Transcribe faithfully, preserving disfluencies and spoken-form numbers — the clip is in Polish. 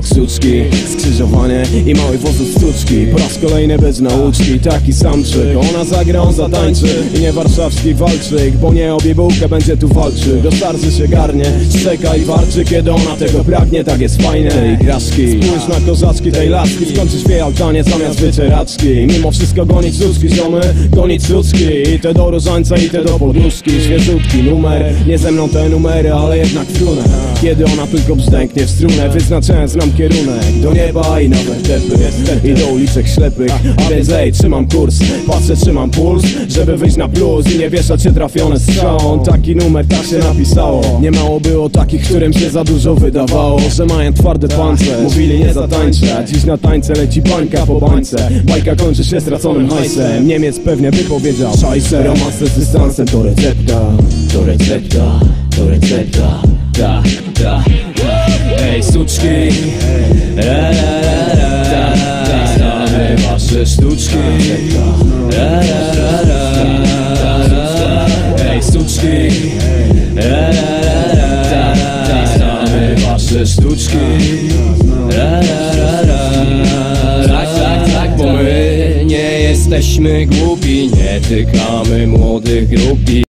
widok suczki, skrzyżowanie i mały wozów sztuczki. Po raz kolejny bez nauczki, taki samczyk. Ona zagra, on zatańczy i nie warszawski walczyk, bo nie obie bułkę będzie tu walczył. Do szarży się garnie, czeka i warczy, kiedy ona tego pragnie. Tak jest fajne tej igraszki. Spójrz na kozaczki tej laski, skończysz wie altanie zamiast wycieraczki. Mimo wszystko gonić suczki, ziomy, gonić suczki. I te do różańca, i te do poduszki. Świeżutki numer, nie ze mną te numery, ale jednak frunę, kiedy ona tylko brzdęknie w strunę. Wyznaczając nam kierunek do nieba i na wertepy i do uliczek ślepych. A więc ej, trzymam kurs, patrzę, trzymam puls, żeby wyjść na plus i nie wieszać się trafione strzałą. Taki numer, tak się napisało. Nie mało było takich, którym się za dużo wydawało, że mają twarde pancerze, mówili nie zatańczę, a dziś na tańce leci bańka po bańce. Bajka kończy się straconym hajsem. Niemiec pewnie by powiedział szajse. Romanse z dystansem to recepta, to recepta, to recepta. Da, da, da. Ej suczki, ra, ra, ra, ra, ra. Znamy wasze sztuczki, ra, ra, ra, ra, ra. Ej suczki, ra, ra, ra, ra. Znamy wasze sztuczki, ra, ra, ra, ra. Tak, tak, tak, bo my nie jesteśmy głupi, nie tykamy młodych grupi.